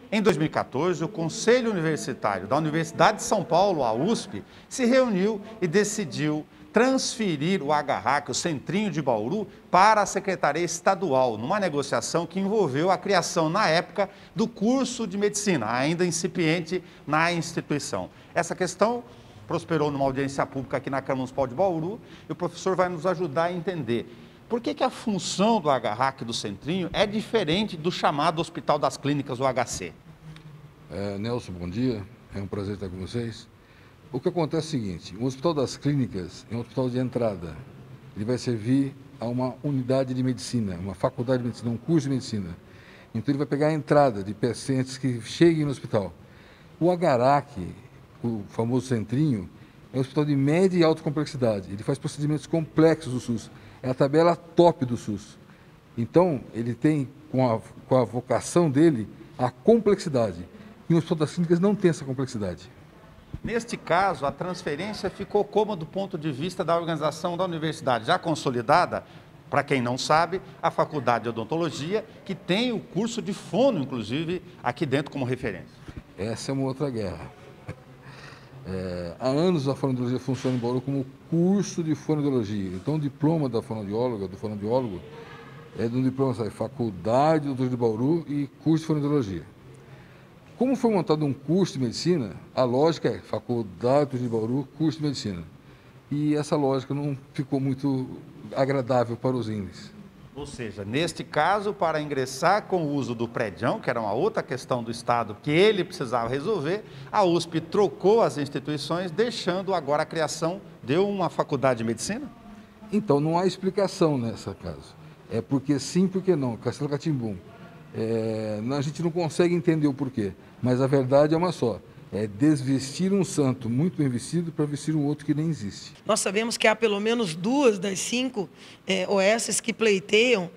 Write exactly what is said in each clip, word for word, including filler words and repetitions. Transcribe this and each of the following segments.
Em dois mil e quatorze, o Conselho Universitário da Universidade de São Paulo, a U S P, se reuniu e decidiu transferir o Agarrac, o Centrinho de Bauru, para a Secretaria Estadual, numa negociação que envolveu a criação, na época, do curso de medicina, ainda incipiente na instituição. Essa questão prosperou numa audiência pública aqui na Câmara Municipal de Bauru, e o professor vai nos ajudar a entender por que que a função do Agarrac do Centrinho é diferente do chamado Hospital das Clínicas, o H C. É, Nelson, bom dia. É um prazer estar com vocês. O que acontece é o seguinte: o Hospital das Clínicas é um hospital de entrada. Ele vai servir a uma unidade de medicina, uma faculdade de medicina, um curso de medicina. Então ele vai pegar a entrada de pacientes que cheguem no hospital. O Agarrac, o famoso Centrinho, é um hospital de média e alta complexidade. Ele faz procedimentos complexos do SUS. É a tabela top do SUS. Então, ele tem, com a, com a vocação dele, a complexidade. E o Hospital das Clínicas não tem essa complexidade. Neste caso, a transferência ficou como do ponto de vista da organização da universidade, já consolidada, para quem não sabe, a Faculdade de Odontologia, que tem o curso de fono, inclusive, aqui dentro como referência. Essa é uma outra guerra. É, há anos a fonoaudiologia funciona em Bauru como curso de fonoaudiologia. Então o diploma da fonoaudióloga, do fonoaudiólogo, é de um diploma, sabe, Faculdade de Odontologia de Bauru e curso de fonoaudiologia. Como foi montado um curso de medicina, a lógica é Faculdade de Bauru, curso de medicina. E essa lógica não ficou muito agradável para os índices. Ou seja, neste caso, para ingressar com o uso do prédião, que era uma outra questão do Estado que ele precisava resolver, a U S P trocou as instituições, deixando agora a criação de uma faculdade de medicina? Então, não há explicação nessa caso. É porque sim, porque não. Castelo Rá-Tim-Bum. É, a gente não consegue entender o porquê, mas a verdade é uma só. É desvestir um santo muito bem vestido para vestir um outro que nem existe. Nós sabemos que há pelo menos duas das cinco é, O S que pleiteiam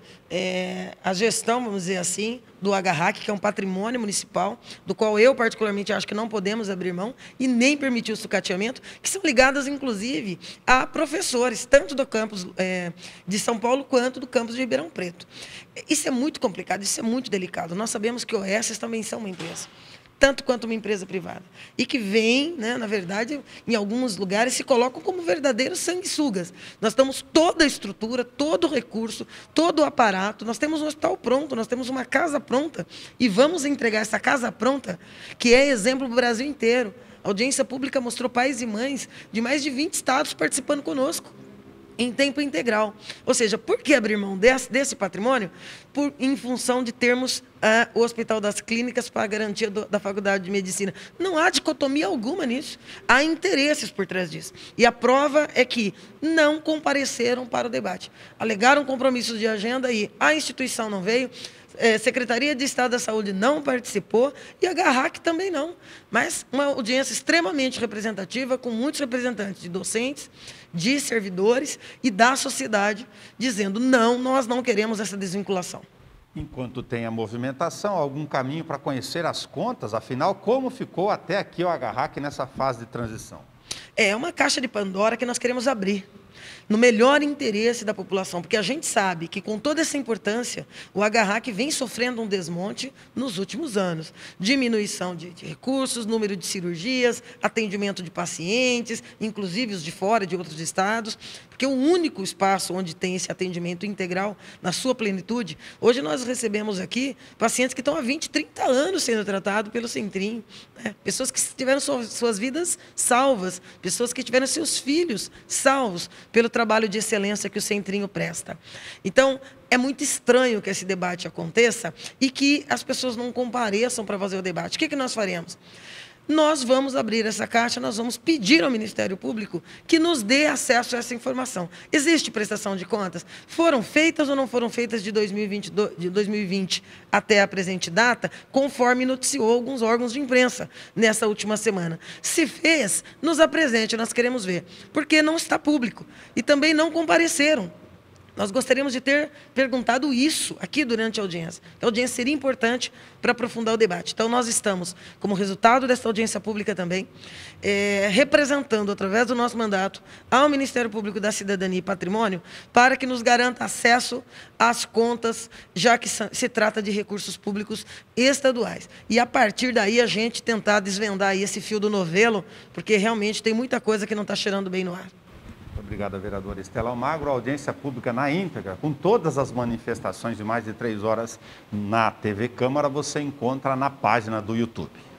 é, a gestão, vamos dizer assim, do Agarrac, que é um patrimônio municipal, do qual eu particularmente acho que não podemos abrir mão e nem permitir o sucateamento, que são ligadas, inclusive, a professores, tanto do campus é, de São Paulo quanto do campus de Ribeirão Preto. Isso é muito complicado, isso é muito delicado. Nós sabemos que O S também são uma empresa, tanto quanto uma empresa privada, e que vem, né, na verdade, em alguns lugares se colocam como verdadeiros sanguessugas. Nós temos toda a estrutura, todo o recurso, todo o aparato, nós temos um hospital pronto, nós temos uma casa pronta, e vamos entregar essa casa pronta, que é exemplo do Brasil inteiro. A audiência pública mostrou pais e mães de mais de vinte estados participando conosco, em tempo integral. Ou seja, por que abrir mão desse, desse patrimônio? Por, em função de termos ah, o Hospital das Clínicas para a garantia do, da Faculdade de Medicina. Não há dicotomia alguma nisso. Há interesses por trás disso. E a prova é que não compareceram para o debate. Alegaram compromissos de agenda e a instituição não veio, É, Secretaria de Estado da Saúde não participou e a Agarrac também não. Mas uma audiência extremamente representativa, com muitos representantes de docentes, de servidores e da sociedade, dizendo não, nós não queremos essa desvinculação. Enquanto tem a movimentação, algum caminho para conhecer as contas? Afinal, como ficou até aqui o Agarrac nessa fase de transição? É uma caixa de Pandora que nós queremos abrir, no melhor interesse da população, porque a gente sabe que, com toda essa importância, o Agarrac vem sofrendo um desmonte nos últimos anos. Diminuição de, de recursos, número de cirurgias, atendimento de pacientes, inclusive os de fora, de outros estados, porque o único espaço onde tem esse atendimento integral, na sua plenitude, hoje nós recebemos aqui pacientes que estão há vinte, trinta anos sendo tratados pelo Centrinho, né? Pessoas que tiveram suas, suas vidas salvas, pessoas que tiveram seus filhos salvos pelo trabalho de excelência que o Centrinho presta. Então, é muito estranho que esse debate aconteça e que as pessoas não compareçam para fazer o debate. O que que nós faremos? Nós vamos abrir essa caixa, nós vamos pedir ao Ministério Público que nos dê acesso a essa informação. Existe prestação de contas? Foram feitas ou não foram feitas de dois mil e vinte, de dois mil e vinte até a presente data, conforme noticiou alguns órgãos de imprensa nessa última semana? Se fez, nos apresente, nós queremos ver, porque não está público e também não compareceram Nós gostaríamos de ter perguntado isso aqui durante a audiência. A audiência seria importante para aprofundar o debate. Então, nós estamos, como resultado dessa audiência pública também, é, representando, através do nosso mandato, ao Ministério Público da Cidadania e Patrimônio, para que nos garanta acesso às contas, já que se trata de recursos públicos estaduais. E, a partir daí, a gente tentar desvendar aí esse fio do novelo, porque realmente tem muita coisa que não está cheirando bem no ar. Obrigado, vereadora Estela Almagro. A audiência pública na íntegra, com todas as manifestações de mais de três horas na T V Câmara, você encontra na página do YouTube.